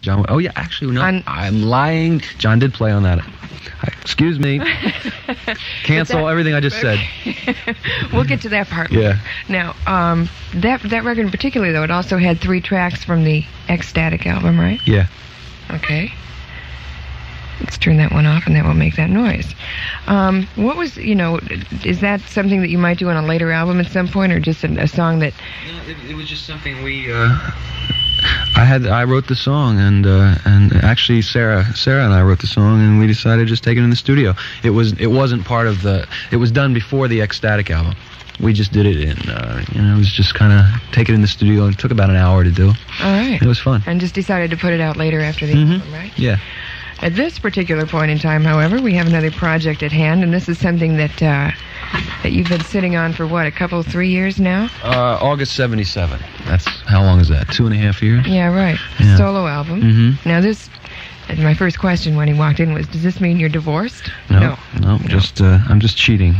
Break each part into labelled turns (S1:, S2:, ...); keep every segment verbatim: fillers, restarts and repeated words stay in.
S1: John. Oh yeah, actually no,
S2: On,
S1: I'm lying. John did play on that. Excuse me. Cancel that, everything I just said.
S2: We'll get to that part.
S1: Yeah.
S2: Now, um, that that record in particular, though, it also had three tracks from the Ecstatic album, right?
S1: Yeah.
S2: Okay. Let's turn that one off, and that won't make that noise. Um, what was, you know, is that something that you might do on a later album at some point, or just a, a song that...
S1: No, it, it was just something we... Uh, I had I wrote the song, and uh, and actually Sarah Sarah and I wrote the song, and we decided to just take it in the studio. It was it wasn't part of the... It was done before the Ecstatic album. We just did it in, uh, you know, it was just kind of take it in the studio. It took about an hour to do.
S2: All right.
S1: It was fun.
S2: And just decided to put it out later after the
S1: mm-hmm.
S2: album, right?
S1: Yeah.
S2: At this particular point in time, however, we have another project at hand, and this is something that uh, that you've been sitting on for, what, a couple, three years now?
S1: Uh, August seventy-seven. That's, how long is that? Two and a half years?
S2: Yeah, right.
S1: Yeah.
S2: Solo album.
S1: Mm-hmm.
S2: Now this, and my first question when he walked in was, does this mean you're divorced?
S1: No. No, no, no. just, uh, I'm just cheating.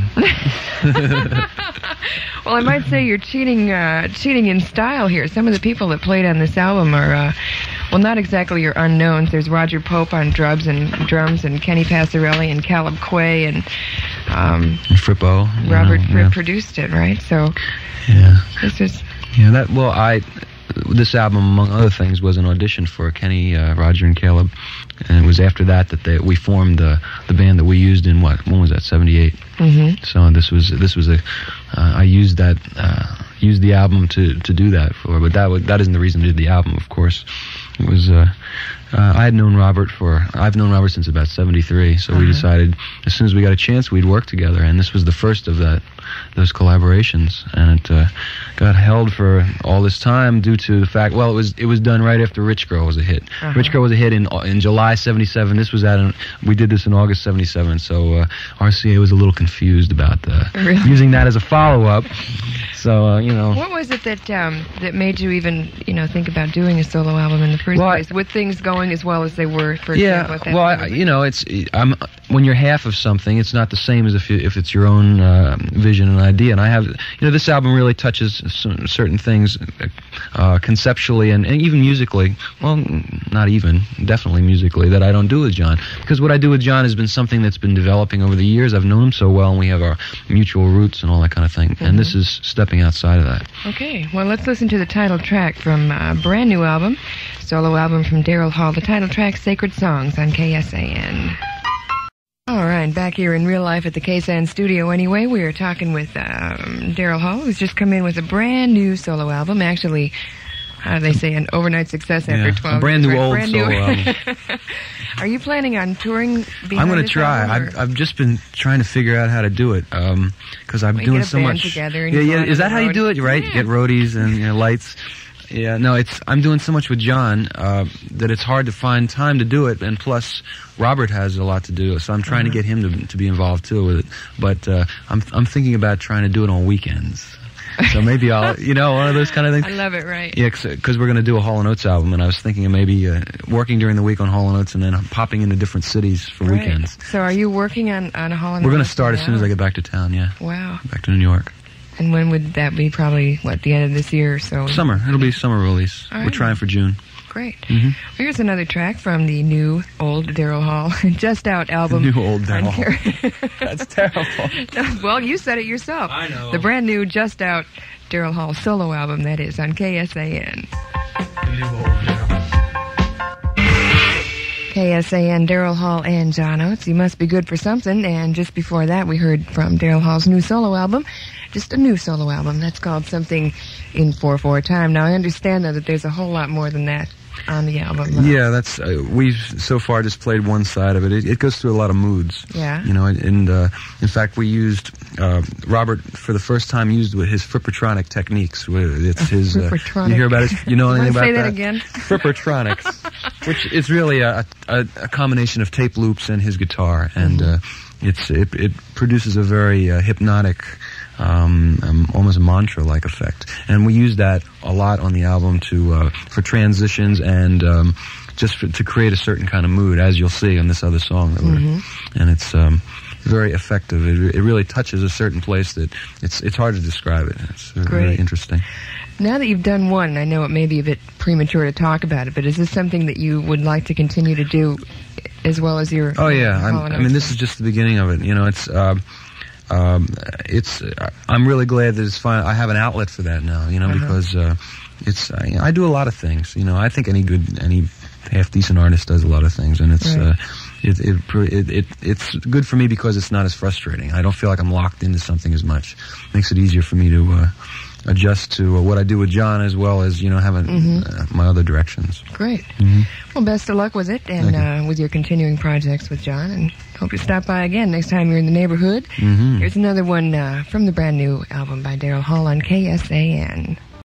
S2: Well, I might say you're cheating uh, cheating in style here. Some of the people that played on this album are, uh, well, not exactly your unknowns. There's Roger Pope on drums and drums, and Kenny Passarelli and Caleb Quay, and um,
S1: and Frippo.
S2: Robert
S1: know,
S2: Fripp
S1: yeah.
S2: produced it, right? So
S1: yeah,
S2: this was
S1: yeah. That well, I this album, among other things, was an audition for Kenny, uh, Roger, and Caleb, and it was after that that they, we formed the the band that we used in what? When was that? seventy-eight.
S2: Mm-hmm.
S1: So this was this was a uh, I used that uh, used the album to to do that for, but that was, that isn't the reason I did the album, of course. It was uh, uh, I had known Robert for I've known Robert since about seventy-three, so uh-huh. we decided as soon as we got a chance we'd work together, and this was the first of that those collaborations, and it uh, got held for all this time due to the fact, well, it was it was done right after Rich Girl was a hit. Uh-huh. Rich Girl was a hit in in July seventy-seven. This was at an, we did this in August seventy-seven, so uh, R C A was a little confused about the,
S2: really?
S1: using that as a follow-up. So uh, you know,
S2: what was it that um, that made you even you know think about doing a solo album in the first
S1: well,
S2: place, with things going as well as they were? For
S1: yeah,
S2: example, at that
S1: well, I, you know, it's I'm when you're half of something, it's not the same as if you, if it's your own uh, vision and idea. And I have, you know, this album really touches some certain things uh, conceptually and, and even musically. Well, not even, definitely musically, that I don't do with John, because what I do with John has been something that's been developing over the years. I've known him so well, and we have our mutual roots and all that kind of thing. Mm-hmm. And this is stepping outside of that.
S2: Okay, well, let's listen to the title track from a brand new album, solo album from Daryl Hall. The title track, Sacred Songs, on K S A N. All right, back here in real life at the K S A N studio anyway, we are talking with um, Daryl Hall, who's just come in with a brand new solo album. Actually, how do they say, an overnight success after
S1: yeah,
S2: twelve
S1: a brand
S2: years,
S1: new
S2: right?
S1: old
S2: brand
S1: solo
S2: new.
S1: album.
S2: Are you planning on touring behind
S1: I'm going to
S2: this
S1: try.
S2: album,
S1: I've, I've just been trying to figure out how to do it because um, I'm
S2: well,
S1: doing
S2: get a
S1: so
S2: band
S1: much.
S2: Together and
S1: yeah,
S2: you
S1: yeah. Is that how
S2: road.
S1: you do it? Right?
S2: Yeah.
S1: Get roadies and you know, lights. Yeah, no, it's I'm doing so much with John uh, that it's hard to find time to do it, and plus Robert has a lot to do, so I'm trying uh-huh. to get him to to be involved too with it. But uh, I'm I'm thinking about trying to do it on weekends. So maybe I'll, you know, one of those kind of things.
S2: I love it, right?
S1: Yeah, because we're going to do a Hall and Oates album, and I was thinking of maybe uh, working during the week on Hall and Oates and then popping into different cities for
S2: right.
S1: weekends.
S2: So are you working on, on a Hall and Oates?
S1: We're going to start
S2: now?
S1: as soon as I get back to town, yeah.
S2: Wow.
S1: Back to New York.
S2: And when would that be? Probably, what, the end of this year or so?
S1: Summer. It'll be summer release.
S2: All right.
S1: We're trying for June.
S2: Great.
S1: Mm-hmm.
S2: Well, here's another track from the new old Daryl Hall just out album.
S1: The new old Daryl Hall. That's terrible.
S2: Well, you said it yourself.
S1: I know.
S2: The brand new just out Daryl Hall solo album, that is, on K S A N.
S1: New old Daryl.
S2: K S A N, Daryl Hall and John Oates. You must be good for something. And just before that, we heard from Daryl Hall's new solo album. Just a new solo album. That's called Something in four four Time. Now, I understand, though, that there's a whole lot more than that on the album.
S1: Yeah, that's uh, we've so far just played one side of it. It, it goes through a lot of moods.
S2: Yeah.
S1: You know, and uh, in fact, we used uh, Robert for the first time used his Frippertronic techniques. It's his. Uh, you hear about it? You know anything about
S2: say that?
S1: that?
S2: again?
S1: Frippertronics, which is really a, a, a combination of tape loops and his guitar, and mm-hmm. uh, it's it, it produces a very uh, hypnotic. Um, um, almost mantra-like effect, and we use that a lot on the album to uh, for transitions and um, just for, to create a certain kind of mood, as you'll see on this other song. That mm-hmm. And it's um, very effective. It, it really touches a certain place that it's it's hard to describe it. It's uh, very interesting.
S2: Now that you've done one, I know it may be a bit premature to talk about it, but is this something that you would like to continue to do as well as your...
S1: Oh, yeah. I'm, I mean, this is just the beginning of it. You know, it's... Uh, um, it's. Uh, I'm really glad that it's fine. I have an outlet for that now, you know, uh-huh. because uh, it's... I, I do a lot of things, you know. I think any good, any half-decent artist does a lot of things, and it's... Right. Uh, It, it, it, it, it's good for me because it's not as frustrating. I don't feel like I'm locked into something as much. It makes it easier for me to uh, adjust to uh, what I do with John as well as, you know, having mm-hmm. uh, my other directions.
S2: Great.
S1: Mm-hmm.
S2: Well, best of luck with it and uh, with your continuing projects with John, and hope you stop by again next time you're in the neighborhood.
S1: Mm-hmm.
S2: Here's another one uh, from the brand new album by Daryl Hall on K S A N.